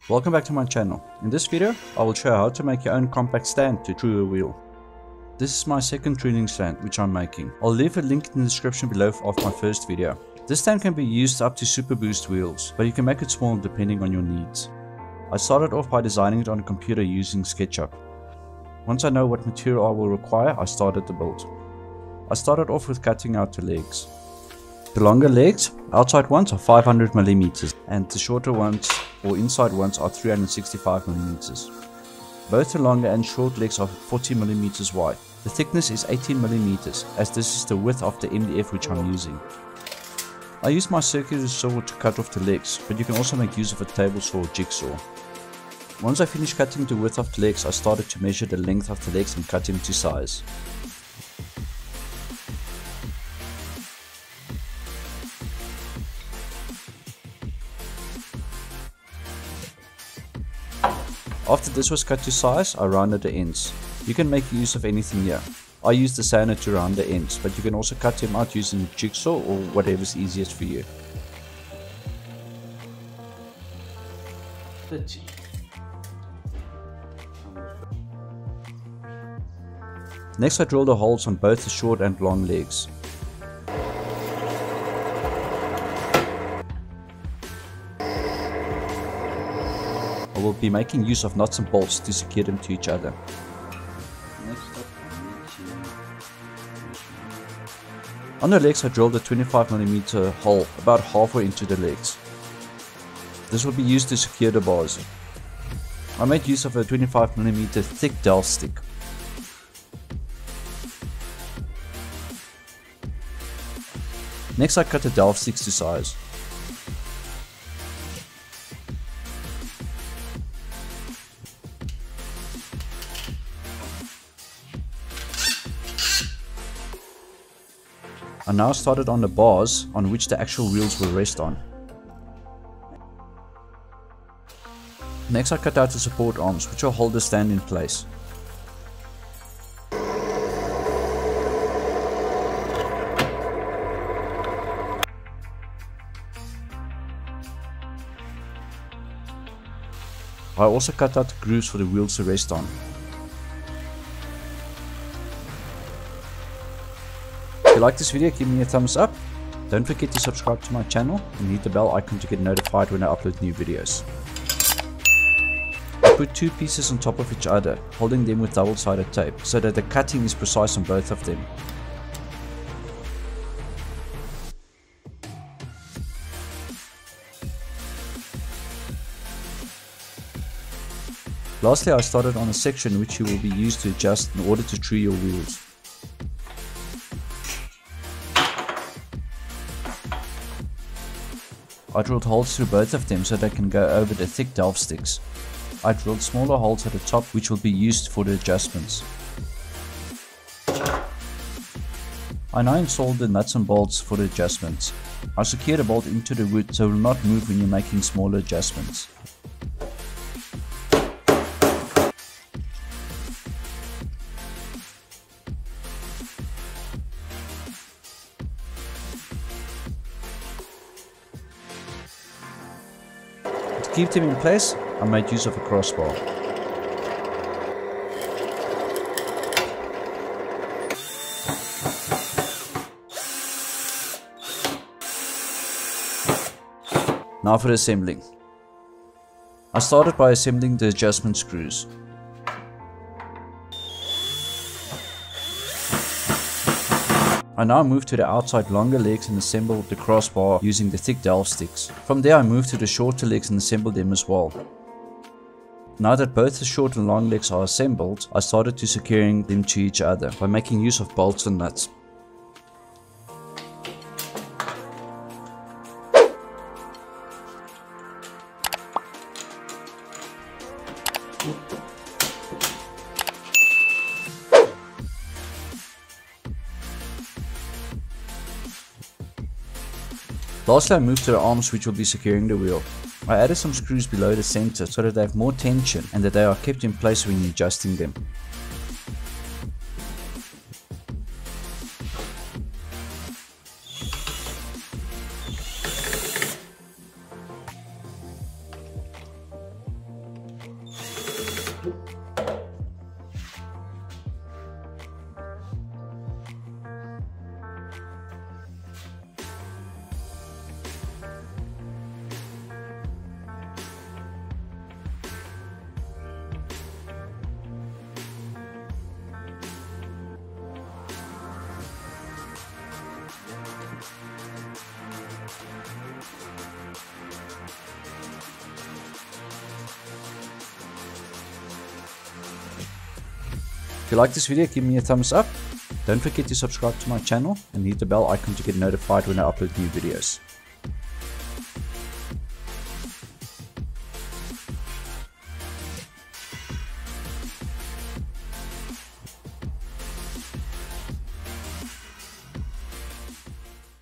Welcome back to my channel. In this video, I will show you how to make your own compact stand to true a wheel. This is my second tuning stand which I'm making. I'll leave a link in the description below of my first video. This stand can be used up to super boost wheels, but you can make it small depending on your needs. I started off by designing it on a computer using SketchUp. Once I know what material I will require, I started the build. I started off with cutting out the legs. The longer legs, outside ones, are 500mm and the shorter ones or inside ones are 365mm. Both the longer and short legs are 40mm wide. The thickness is 18mm as this is the width of the MDF which I'm using. I use my circular saw to cut off the legs, but you can also make use of a table saw or jigsaw. Once I finished cutting the width of the legs, I started to measure the length of the legs and cut them to size. After this was cut to size, I rounded the ends. You can make use of anything here. I use the sander to round the ends, but you can also cut them out using a jigsaw or whatever is easiest for you. Next I drill the holes on both the short and long legs. I will be making use of nuts and bolts to secure them to each other. On the legs I drilled a 25mm hole about halfway into the legs. This will be used to secure the bars. I made use of a 25mm thick dowel stick. Next I cut the dowel sticks to size. I now started on the bars on which the actual wheels will rest on. Next I cut out the support arms which will hold the stand in place. I also cut out the grooves for the wheels to rest on. If you like this video, give me a thumbs up. Don't forget to subscribe to my channel and hit the bell icon to get notified when I upload new videos. I put two pieces on top of each other, holding them with double-sided tape so that the cutting is precise on both of them. Lastly, I started on a section which you will be used to adjust in order to true your wheels. I drilled holes through both of them so they can go over the thick dowel sticks. I drilled smaller holes at the top which will be used for the adjustments. I now installed the nuts and bolts for the adjustments. I secured the bolt into the wood so it will not move when you're making smaller adjustments. To keep them in place, I made use of a crossbar. Now for assembling. I started by assembling the adjustment screws. I now moved to the outside longer legs and assembled the crossbar using the thick dowel sticks. From there I moved to the shorter legs and assembled them as well. Now that both the short and long legs are assembled, I started to securing them to each other by making use of bolts and nuts. Lastly I moved to the arms which will be securing the wheel. I added some screws below the center so that they have more tension and that they are kept in place when you're adjusting them. If you like this video, give me a thumbs up. Don't forget to subscribe to my channel and hit the bell icon to get notified when I upload new videos.